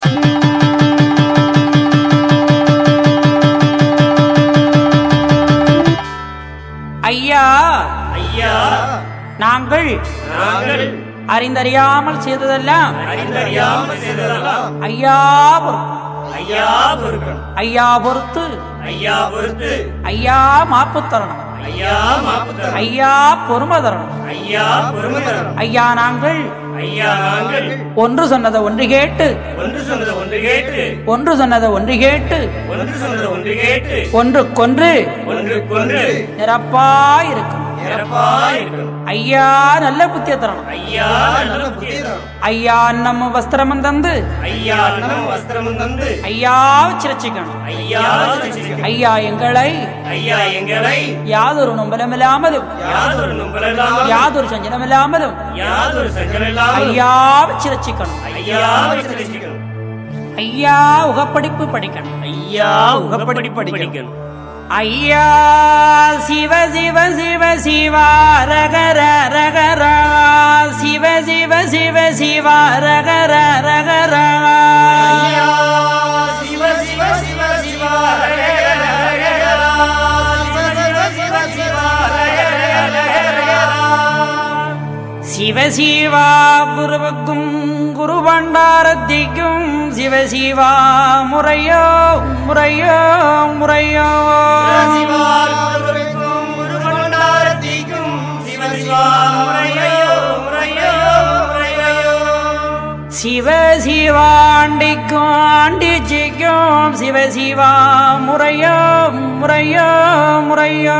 ஐயா ஐயா நாங்கள் அறிந்தறியாமல் செய்ததெல்லாம் ஐயா ஐயா பொறுத்து ஐயா மாப்பு தரணும் ஐயா பொறுமை தரணும் ஐயா நாங்கள் ஒன்று சொன்னதை ஒன்று கேட்டு ஒன்றுக்கொன்று நிரப்பாயிருக்கும் ஐயா நல்ல புத்திய தரணும் ஐயா அன்னம் வஸ்திரமும் தந்து ஐயா சிரச்சிக்கணும் ஐயா எங்களை யாதொரு நொம்பலமில்லாமலும் யாதொரு சஞ்சனமில்லாமலும் ஐயா சிரச்சிக்கணும் ஐயா உகப்படிப்பு படிக்கணும் ஐயா சிவ சிவ சிவ சிவா ரகர ரகர சிவ சிவ சிவ சிவா ரகர ரகர சிவ சிவ சிவ சிவா ரகர ரகர சிவ சிவா குருவுக்கும் குரு பண்டாரத்திக்கும் சிவ சிவா முறையோ முறையோ முறையோ சிவ சிவாண்டிக்கும் ஆண்டிச்சிக்கும் சிவ சிவா முறையோ முறையோ முறையோ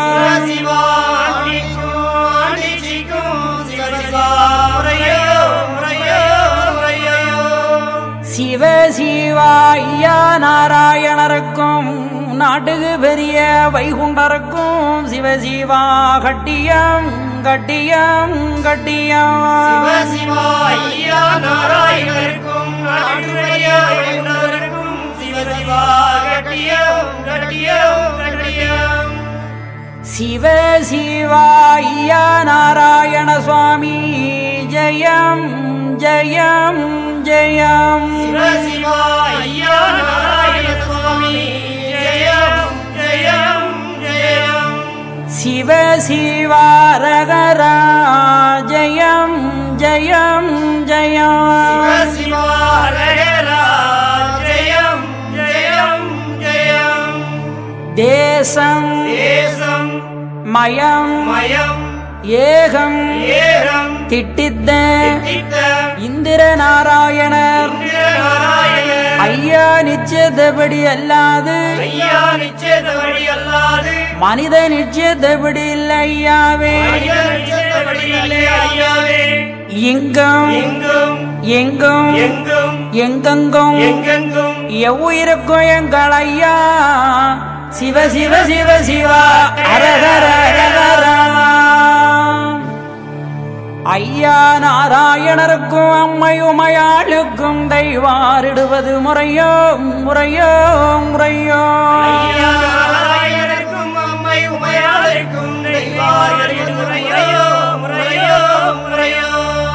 சிவ சிவா ஐயா நாராயணருக்கும் நாட்டுக்கு பெரிய வைகுண்டருக்கும் சிவ சிவா கட்டியம் கட்டியம் கட்டியம் சிவ ஐயா நாராயணருக்கும் நாட்டுக்கு பெரிய வைகுண்டருக்கும் சிவ சிவா கட்டியம் கட்டியம் கட்டியம் சிவ சிவா ஐயா நாராயண சுவாமி ஜெயம் ஜெயம் ஜெயம் சிவ சிவா ஐயா நாராயண சுவாமி ஜெயம் ஜெயம் ஜெயம் சிவ சிவா ரகரா ஜெயம் ஜெயம் ஜெயம் சிவ சிவா ரகரா ஜெயம் ஜெயம் ஜெயம் தேசம் தேசம் மயம் மயம் ஏகம் ஏகம் திட்டித்த இந்திர நாராயணர் ஐயா நிச்சயத்தபடி அல்லாது மனித நிச்சயத்தபடி இல்லை ஐயாவே எங்கும் எங்கும் எங்கெங்கும் எவ்வுயிருக்கும் எங்கள் ஐயா சிவ சிவ சிவ சிவா அரகர அரகரா ஐயா நாராயணருக்கும் அம்மை உமையாளுக்கும் தெய்வாரிடுவது முறையோ முறையோ முறையோ நாராயணருக்கும் அம்மை உமையாளுக்கும் தெய்வாரிடுவது முறையோ முறையோ முறையோ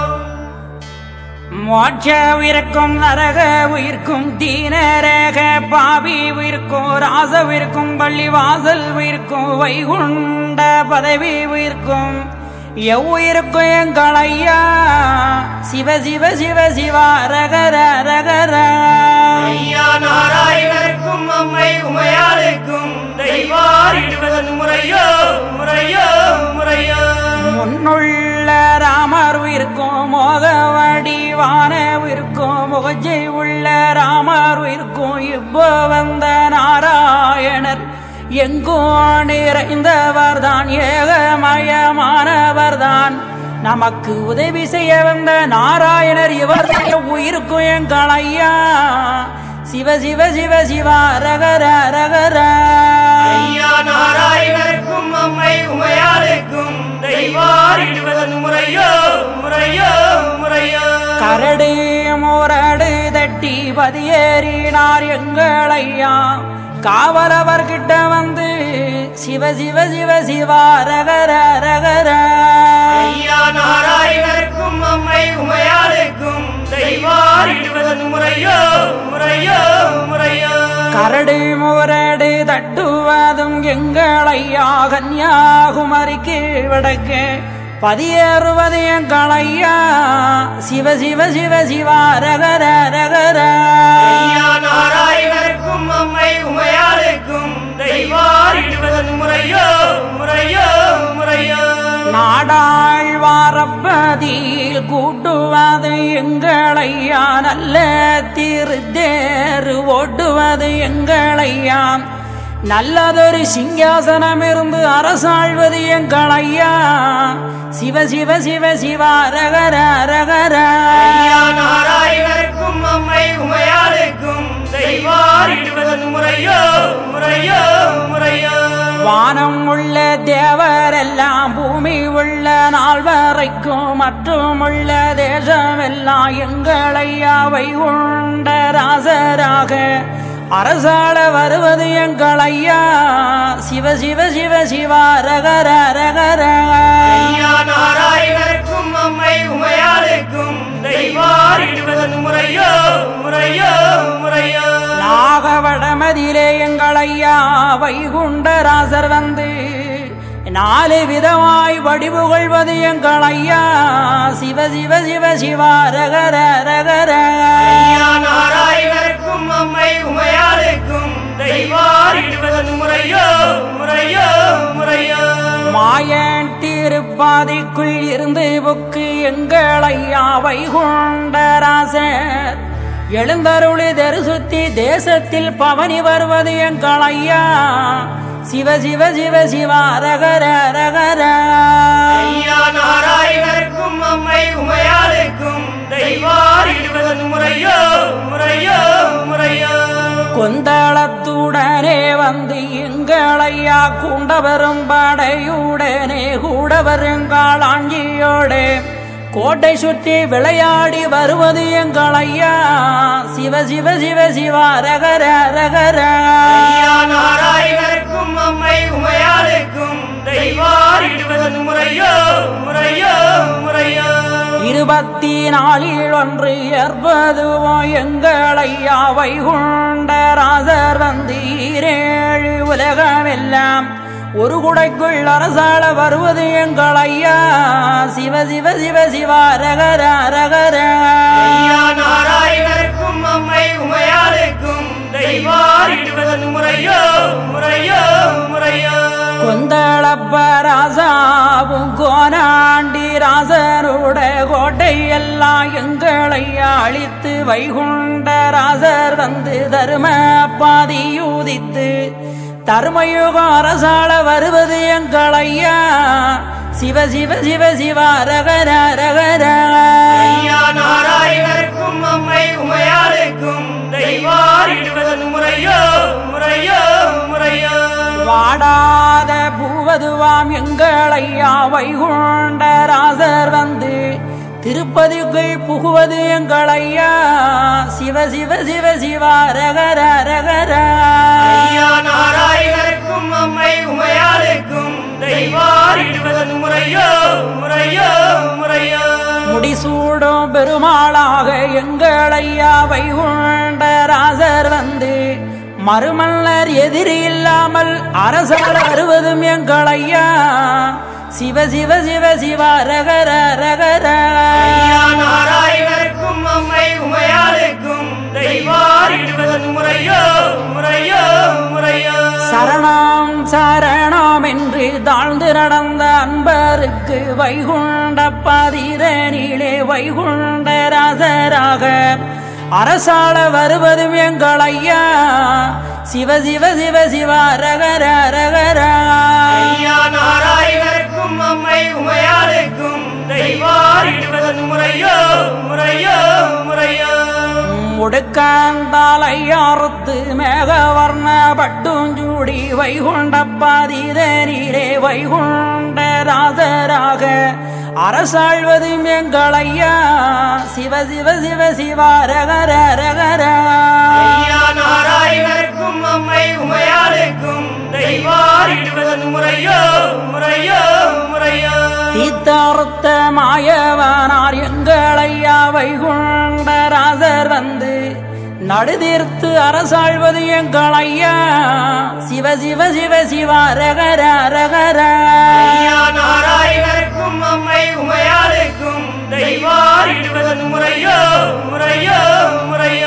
மோட்ச உயிர்க்கும் நரக உயிர்க்கும் தீனரக பாவி உயிர்க்கும் ராச உயிர்க்கும் பள்ளி வாசல் உயிர்க்கும் வைகுண்ட பதவி உயிர்க்கும் எவ்வுயிருக்கும் எங்கள் ஐயா சிவ சிவ சிவ சிவா ரகர ரகர ஐயா நாராயணருக்கும் அம்மை உமையாளுக்கும் தெய்வாரிடுவது முறையோ முறையோ முறையோ முன்னுள்ள ராமர் உயிர்க்கும் மோகவடிவான உயிர்க்கும் முகஜை உள்ள ராமர் உயிர்க்கும் இப்போ வந்த நாராயணர் எங்கோ நிறைந்தவர் தான் ஏகமயமானவர் தான் நமக்கு உதவி செய்ய வந்த நாராயணர் இவர் உயிருக்கும் எங்கள் ஐயா சிவ சிவ சிவ சிவா ரகர ரகர ஐயா நாராயணருக்கும் அம்மை உமையாளுக்கும் தெய்வாரிடுவது முறையோ முறையோ முறையோ கரடு முரடு தட்டி பதியேறினார் எங்கள் ஐயா காவலவர்கிட்ட வந்து சிவ சிவ சிவ சிவா ரகர ரகர ஐயா நாராயணருக்கும் அம்மை உமையாளுக்கும் தெய்வாரிடுவது முறையோ கரடு முரடு தட்டுவதும் எங்களையா கன்னியாகுமரிக்கு வடக்கு பதியேறுவது எங்களையா சிவ சிவ சிவ சிவா ரகர ரகர நாராயணருக்கும் அம்மை உமையாளுக்கும் தெய்வாரிடுவதன் முறையோ முறையோ முறையோ நாடாள் வாரப்பதியில் கூட்டுவது எங்களையா நல்ல திருத்தேறு ஓட்டுவது எங்களையா நல்லதொரு சிங்காசனம் இருந்து அரசாழ்வது எங்களையா சிவ சிவ சிவ சிவா ரகர ரகர நாராயணருக்கும் அம்மை உமையாளுக்கும் தெய்வாரிடுவதன் முறையோ முறையோ முறையோ வானம் உள்ள தேவரெல்லாம் பூமி உள்ள நாள் வரைக்கும் மற்றும் உள்ள தேசமெல்லாம் எங்களையா வைகுண்ட ராசராக அரசாள வருவது எங்களையா சிவ சிவ சிவ சிவா ரகர ரகர நாராயணருக்கும் அம்மை உமையாளுக்கும் தெய்வாரிடுவதன் முறையோ முறையோ முறையோ நாகவடமதிலே எங்களையா வைகுண்டராசர் வந்து 4 விதமாய் வடிவுகொள்வது எங்களையா சிவ சிவ சிவ சிவா ரகர ரகர நாராயணருக்கும் அம்மை உமையாளுக்கும் தெய்வாரிடுவதன் முறையோ முறையோ முறையோ மாயன் திருப்பாதைக்குள் இருந்து புக்கு எங்களையா வைகுண்டராசர் எழுந்தருளி தரிசுத்தி தேசத்தில் பவனி வருவது எங்களையா சிவ சிவ சிவ சிவா ரகர ரகர நாராயணருக்கும் அம்மை உமையாளுக்கும் தெய்வாரிடுவதன் முறையோ முறையோ முறையோ கொந்தளத்துடனே வந்து எங்களையா கூண்டவரும் படையுடனே கூட வருங்காளாஞ்சியோடு கோட்டை சுற்றி விளையாடி வருவது எங்களையா சிவ சிவ சிவ சிவா ரகர ரகர நாராயணருக்கும் அம்மை உமையாளுக்கும் தெய்வாரிடுவதன் முறையோ முறையோ முறையோ 24 ஒன்று ஏற்பதுவோ எங்களையா வைகுண்டராசர் வந்து 7 உலகமெல்லாம் ஒரு குடைக்குள் அரசாள வருவது எங்களையா சிவ சிவ சிவ சிவா ரகர ரகர நாராயணருக்கும் அம்மை உமையாளுக்கும் தெய்வாரிடுவதன் முறையோ முறையோ முறையோ கொந்தளப்பராசாவும் கோனாண்டி ராசருட கோட்டை எல்லாம் எங்களையா அழித்து வைகுண்டராசர் வந்து தர்ம பாதியூதித்து தர்மயுக அரசாள வருவது எங்களையா சிவ சிவ சிவ சிவா ரகர ரகர நாராயணருக்கும் அம்மை உமையாளுக்கும் தெய்வாரிடுவதன் முறையோ முறையோ முறையோ வாடாத பூவதுவாம் எங்களையா வைகுண்டராசர் வந்து திருப்பதிக்குள் புகுவது எங்களையா சிவ சிவ சிவ சிவா ரகர ரகர நாராயணருக்கும் அம்மை உமையாளுக்கும் தெய்வாரிடுவதன் முறையோ முறையோ முறையோ முடிசூடும் பெருமாளாக எங்களையா வைகுண்டராசர் வந்து மறுமல்லர் எதிரி இல்லாமல் அரசாள வருவதும் எங்களையா சிவ சிவ சிவ சிவா ரகர ரகர நாராயணருக்கும் அம்மை உமையாளுக்கும் தெய்வாரிடுவதன் முறையோ முறையோ முறையோ சரணம் சரணம் என்று தாழ்ந்து நடந்த அன்பருக்கு வைகுண்ட பதிரனிலே வைகுண்டராசராக அரசாள வருவதும் எங்களையா சிவ சிவ சிவ சிவா ரகர ரகர நாராயணருக்கும் அம்மை உமையாளுக்கும் தெய்வாரிடுவதன் முறையோ முறையோ முறையோ முடுக்காந்தாலையாறுத்து மேகவர்ண பட்டுஞ்சூடி வைகுண்ட பதிரனிலே வைகுண்டராசராக அரசாழ்வதும் எங்களையா சிவ சிவ சிவ சிவா ரகர ரகர நாராயணருக்கும் அம்மை உமையாளுக்கும் தெய்வாரிடுவதன் முறையோ முறையோ முறையோ தீத்தார்த்த மாயவனார் எங்களையா வைகுண்டராசர் வந்து நடுதீர்த்து அரசாழ்வது எங்கள் ஐயா சிவ சிவ சிவ சிவா ரகர ரகர நாராயணருக்கும் அம்மை உமையாளுக்கும் தெய்வாரிடுவது முறையோ முறையோ முறையோ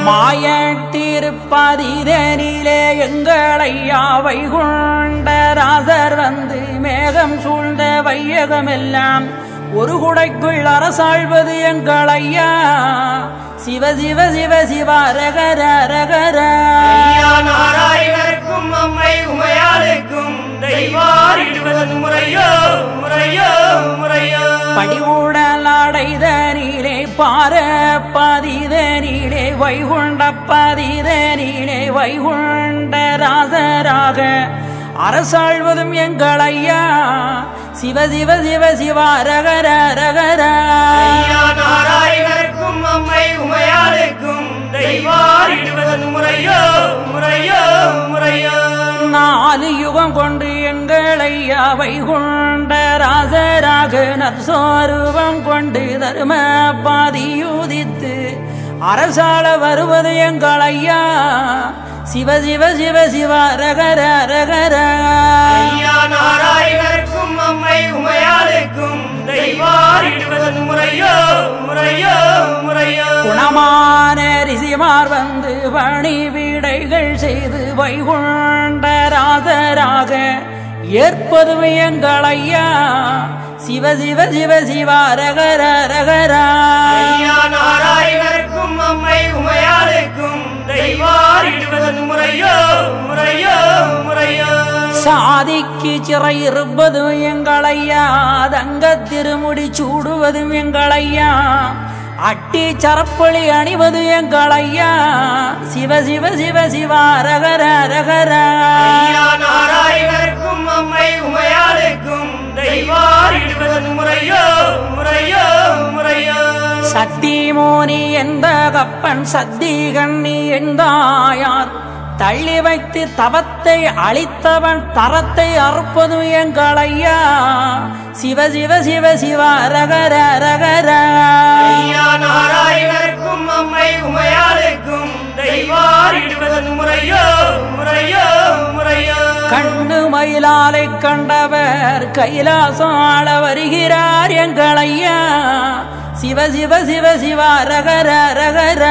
மாயத்தீர்ப்பதிரனிலே எங்கள் ஐயா வைகுண்ட ராசர் வந்து மேகம் சூழ்ந்த வையகமெல்லாம் ஒரு குடைக்குள் அரசாழ்வது எங்கள் ஐயா சிவ சிவ சிவ சிவா ரகர ரகர நாராயணருக்கும் அம்மை உமையாளுக்கும் தெய்வாரிடுவது முறையோ முறையோ முறையோ படிவுடலாடைதனிலே பார பதிதனிலே வைகுண்ட பதிதனிலே வைகுண்ட ராசராக அரசாழ்வதும் எங்கள் ஐயா சிவ சிவ சிவ சிவா ரகர ரகர நாராயணருக்கும் அம்மை உமையாளுக்கும் தெய்வாரிடுவது முறையோ முறையோ முறையோ நாலு யுகம் கொண்டு எங்கள் ஐயா வைகுண்ட ராசராக நற்சோரூபம் கொண்டு தர்ம பாதியுதித்து அரசாள வருவது எங்கள் ஐயா சிவ சிவ சிவ சிவா ரகர ரகர நாராயணருக்கும் அம்மை உமையாளுக்கும் தெய்வாரிடுவது முறையோ முறையோ முறையோ குணமான ரிசிமார் வந்து பணி வீடைகள் செய்து வைகுண்ட ராசராக ஏற்பது எங்கள் ஐயா சிவ சிவ சிவ சிவா ரகர ரகர நாராயணருக்கும் அம்மை உமையாளுக்கும் தெய்வாரிடுவது முறையோ முறையோ முறையோ சாதிக்கு சிறை இருப்பது எங்கள் ஐயா தங்க திருமுடி சூடுவது எங்கள் ஐயா அட்டி சரப்பொழி அணிவது எங்கள் ஐயா சிவ சிவ சிவ சிவா ரகர ரகர நாராயணருக்கும் அம்மை உமையாளுக்கும் தெய்வாரிடுவது முறையோ முறையோ முறையோ சக்தி மோனி எந்த கப்பன் சத்தி கண்ணி எந்தாயார் தள்ளி வைத்து தவத்தை அளித்தவன் தரத்தை அறுப்பது எங்கள் ஐயா சிவ சிவ சிவ சிவா ரகர ரகர நாராயணருக்கும் அம்மை உமையாளுக்கும் தெய்வாரிடுவது முறையோ முறையோ முறையோ கண்ணு மயிலாலை கண்டவர் கைலாசம் ஆள வருகிறார் எங்கள் ஐயா சிவ சிவ சிவ சிவா ரகர ரகர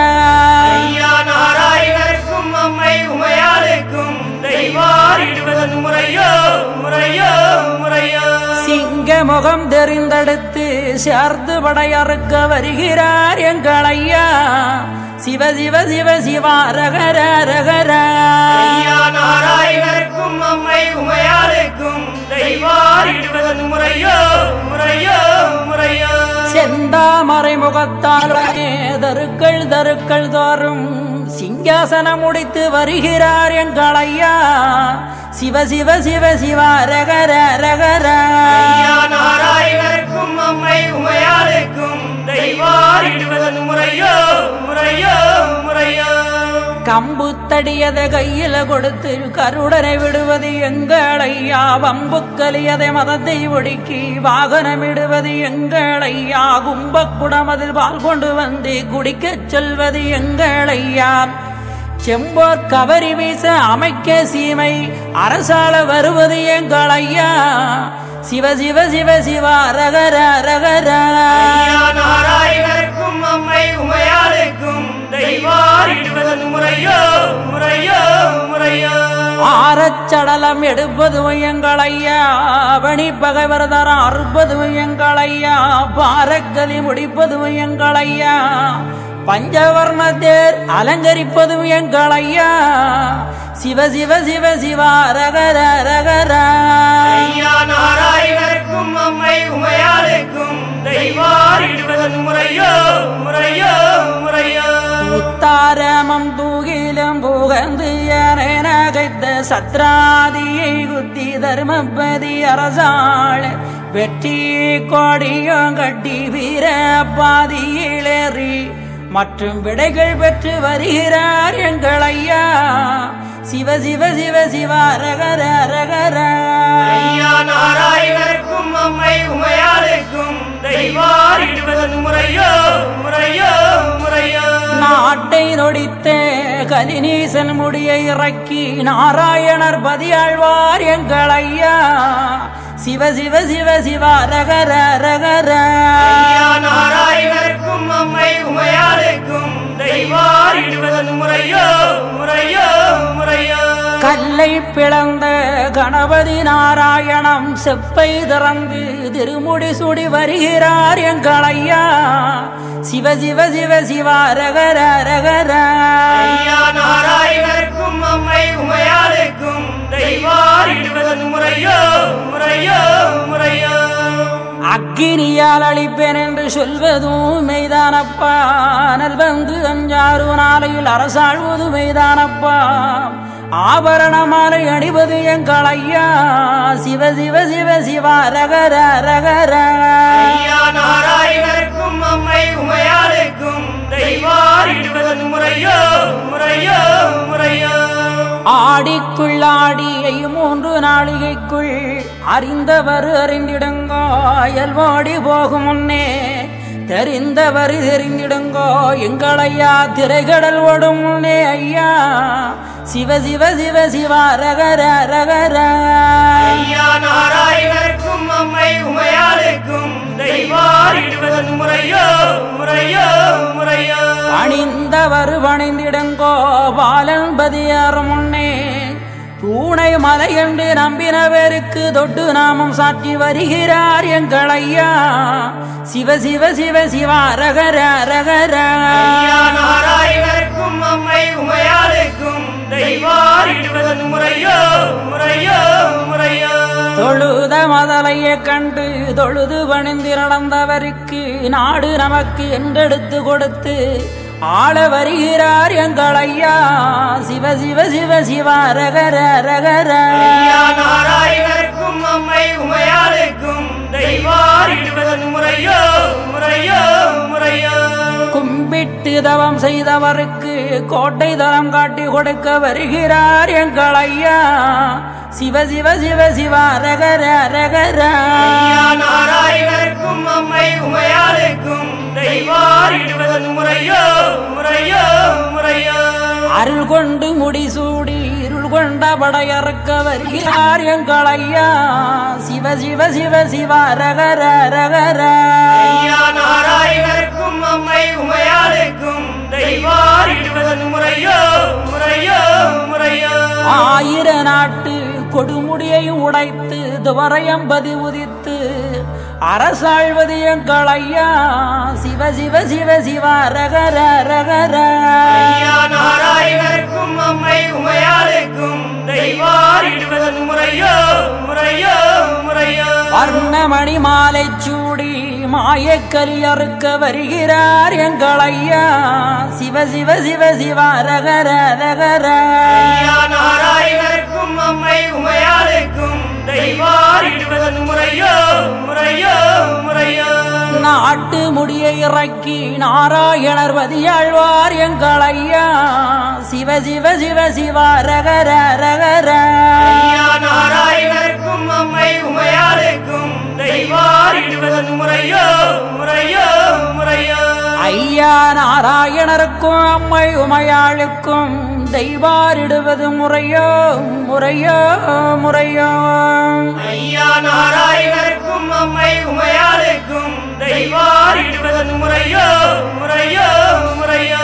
நாராயணருக்கும் அம்மை உமையாளுக்கும் தெய்வாரிடுவது முறையோ முறையோ முறையோ சிங்க முகம் தெரிந்தெடுத்து சேர்ந்து படையறுக்க வருகிறார் எங்கள் ஐயா சிவ சிவ சிவ சிவா ரகர ரகர நாராயணருக்கும் அம்மை உமையாளுக்கும் தெய்வாரிடுவது முறையோ முறையோ முறையோ செந்தாமரை முகத்தால் தருக்கள் தருக்கள் தோறும் சிங்காசனம் முடித்து வருகிறார் எங்கள் ஐயா சிவ சிவ சிவ சிவா ரகர ரகர நாராயணருக்கும் அம்மை உமையாளுக்கும் தெய்வாரிடுவது முறையோ முறையோ முறையோ கம்பு தடியத கையில கொடுத்து கருடனை விடுவது எங்கள் ஐயா வம்புக்கலியதை மதத்தை ஒடுக்கி வாகனமிடுவது எங்கள் ஐயா கும்பக்குடமதில் பால் கொண்டு வந்து குடிக்கச் சொல்வது எங்கள் ஐயா செம்போர் கவரி வீச அமைக்க சீமை அரசாள வருவது எங்கள் ஐயா சிவ சிவ சிவ சிவா ரகர ரகர நாராயணருக்கும் அம்மை உமையாளுக்கும் தெய்வாரிடுவது முறையோ முறையோ முறையோ ஆரச்சடலம் எடுப்பது எங்கள் ஐயா பணி பகைவரதரம் அறுப்பது எங்கள் ஐயா பாரக்கலி முடிப்பது எங்கள் ஐயா பஞ்சவர்ண தேர் அலங்கரிப்பது எங்கள் ஐயா சிவ சிவ சிவ சிவா ரகர ரகர நாராயணருக்கும் அம்மை உமையாளுக்கும் தெய்வாரிடுவது முறையோ முறையோ முறையோ உத்தாரமம் தூகிலும் புகந்து நகைத்த சத்ராதியை குத்தி தர்மபதி அரசாள் வெற்றி கொடியும் கட்டி வீர பாதியிலேறி மற்றும் விடைகள் பெற்று வருகிறார் எங்கள் ஐயா சிவ சிவ சிவ சிவ சிவ ரகர ரகர ஐயா நாராயணருக்கும் அம்மை உமையாளுக்கும் தெய்வாரிடுவது முறையோ முறையோ முறையோ நாட்டை நொடித்தே கலிநீசன் முடியை இறக்கி நாராயணர் பதியாழ்வார் எங்கள் ஐயா சிவ சிவ சிவ சிவ ரகர ரகர ஐயா நாராயணருக்கும் அம்மை உமையாளுக்கும் தெய்வாரிடுவது முறையோ முறையோ முறையோ கல்லை பிளந்த கணபதி நாராயணம் செப்பை திறந்து திருமுடி சுடி வருகிறார் எங்கள் ஐயா சிவ சிவ சிவ சிவ ரகர ரகர ஐயா நாராயணருக்கும் அம்மை உமையாளுக்கும் தெய்வாரிடுவது முறையோ முறையோ முறையோ அக்கினியால் அழிப்பேன் என்று சொல்வதும் மெய்தானப்பா நல்வந்து அஞ்சாறு நாளையில் அரசாழ்வது மெய்தானப்பா ஆபரண மாலை அணிவது எங்கள் ஐயா சிவ சிவ சிவ சிவ ரகர ரகர ஐயா நாராயணருக்கும் அம்மை உமையாளுக்கும் தெய்வாரிடுவது முறையோ முறையோ முறையோ ஆடிக்குள்ளாடி 3 நாளிகைக்குள் அறிந்தவர் அறிந்திடுங்கோ இயல்போடி போகும் முன்னே தெரிந்தவர் தெரிந்திடுங்கோ எங்கள் ஐயா திரைகடல் ஓடும் முன்னே ஐயா சிவ சிவ சிவ சிவ ரகர ரகர ஐயா நாராயணருக்கும் அம்மை உமையாளுக்கும் தெய்வாரிடுவது முறையோ முறையோ முறையோ பணிந்தவர் பணிந்திடுங்கோ பாலன்பதியார் முன்னே பூனை மலை என்று நம்பினவருக்கு தொட்டு நாமம் சாற்றி வருகிறார் எங்கள் ஐயா சிவ சிவ சிவ சிவ ரகர ரகர ஐயா நாராயணருக்கும் அம்மை உமையாளுக்கும் தெய்வாரிடுவது முறையோ முறையோ முறையோ தொழுத மதலையை கண்டு தொழுது பணிந்து நடந்தவருக்கு நாடு நமக்கு என்றெடுத்து கொடுத்து ஆள வருகிறார் எங்கள் ஐயா சிவ சிவ சிவ சிவ ரகர ரகர ஐயா நாராயணருக்கும் அம்மை உமையாளுக்கும் தெய்வாரிடுவது முறையோ முறையோ முறையோ கும்பிட்டு தவம் செய்தவருக்கு கோட்டை தரம் காட்டி கொடுக்க வருகிறார் எங்கள் ஐயா சிவ சிவ சிவ சிவ ரகர ரகர ஐயா நாராயணருக்கும் அம்மை உமையாளுக்கும் தெய்வாரிடுவது முறையோ முறையோ முறையோ அருள் கொண்டு முடிசூடி இருள் கொண்ட படையறுக்க வருகிறார் எங்கள் ஐயா சிவ சிவ சிவ சிவ ரகர ரகர ஐயா நாராயணருக்கும் அம்மை உமையாளுக்கும் தெய்வாரிடுவது முறையோ முறையோ முறையோ 1000 நாட்டு கொடுமுடியை உடைத்து துவரையம்பதி உதித்து அரசாழ்வது எங்கள் ஐயா சிவ சிவ சிவ சிவ ரகர ரகர ஐயா நாராயணருக்கும் அம்மை உமையாளுக்கும் தெய்வாரிடுவது முறையோ முறையோ முறையோ வர்ணமணி மாலை சூடி மாயக்கலி அறுக்க வருகிறார் எங்கள் ஐயா சிவ சிவ சிவ சிவ ரகர ரகர ஐயா நாராயணருக்கும் அம்மை உமையாளுக்கும் தெய்வாரிடுவது முறையோ முறையோ முறையோ நாட்டு முடியை இறக்கி நாராயணர் பதியாழ்வார் எங்கள் ஐயா சிவ சிவ சிவ சிவ ரகர ரகர ஐயா நாராயணருக்கும் அம்மை உமையாளுக்கும் தெய்வாரிடுவது முறையோ முறையோ முறையோ ஐயா நாராயணருக்கும் அம்மை உமையாளுக்கும் தெய்வாரிடுவது முறையோ முறையோ முறையோ ஐயா நாராயணருக்கும் அம்மை உமையாளுக்கும் தெய்வாரிடுவது முறையோ முறையோ முறையோ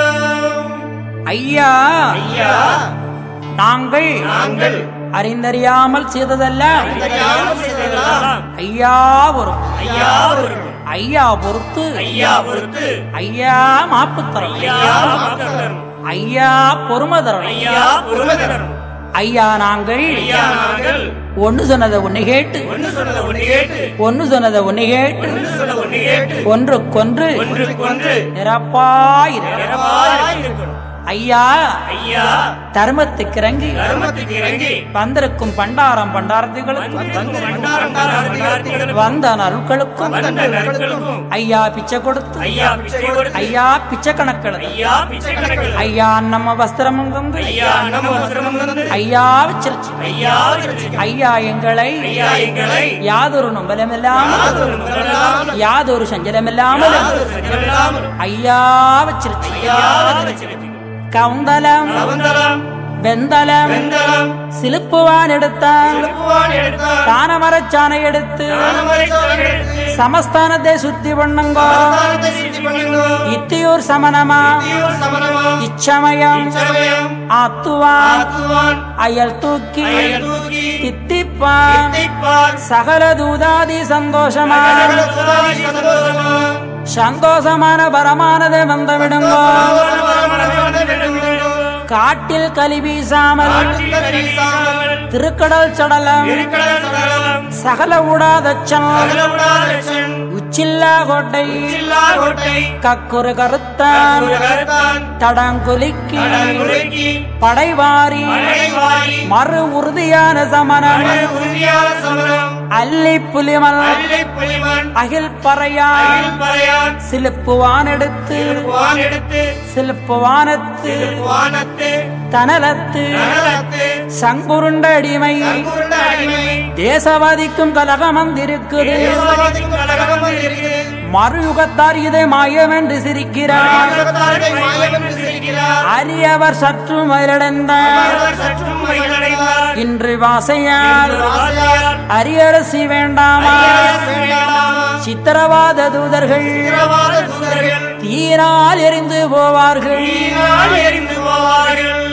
ஐயா ஐயா நாங்கள் நாங்கள் அறிந்தறியாமல் செய்ததெல்லாம் தெரியாமல் செய்ததெல்லாம் ஐயா பொறுப்பு ஐயா பொறுப்பு ஐயா பொறுத்து ஐயா பொறுத்து ஐயா மாப்புத்தரம் ஐயா மாத்தரம் ஐயா பொறுமதரம் ஐயா பொறுமதரம் ஐயா நாங்கள் ஐயா நாங்கள் ஒன்னு சொன்னதை ஒன்னு கேட்டு ஒன்னு சொன்னதை ஒன்னு கேட்டு ஒன்னு சொன்னதை ஒன்னு கேட்டு ஒன்னு சொன்னதை ஒன்னு கேட்டு ஒன்றுக்கொன்று ஒன்றுக்கொன்று நிரப்பாயிரு நிரப்பாயிருக்கணும் ஐயா ஐயா தர்மத்துக்கு இறங்கி வந்திருக்கும் பண்டாரம் பண்டாரத்திகளுக்கும் வந்த நருக்களுக்கும் ஐயா பிச்சை கொடுத்து ஐயா பிச்சை கணக்கள் ஐயா நம்ம வஸ்திரம் ஐயா வச்சிருச்சு ஐயா எங்களை யாதொரு நம்பலமில்லாமல் யாதொரு சஞ்சலமில்லாமல் ஐயா வச்சிருச்சு கவுந்தலம் வெந்தலம் சிலுப்புவான் எடுத்தான் தானமரச்சானை எடுத்து சமஸ்தானத்தை சுத்தி பண்ணுங்கோ இத்தியூர் சமணமா இச்சமயம் ஆத்துவான் அயல் தூக்கி தித்திப்பான் சகல தூதாதி சந்தோஷமான பரமானதை வந்தவிடுங்கோ காட்டில் கலி வீசாமல் திருக்கடல் சடலம் சகல உடாதச்சன் உச்சில்லா கோட்டை கக்குறு கருத்தான் தடங்குலிக்கி படைவாரி மறு உறுதியான சமணம் அல்லி புலிமல் அகில் பறையான் சிலுப்புவான் எடுத்து சிலுப்புவானத்து தனலத்து சங்குருண்ட அடிமை தேசவாதிக்கும் கலகம் வந்திருக்குது மறுயுகத்தார் இதை மாயம் என்று சிரிக்கிறார் அரியவர் சற்று மயிலடைந்தார் இன்று வாசையால் அரியரசி வேண்டாமா சித்திரவாத தூதர்கள் தீரால் எரிந்து போவார்கள்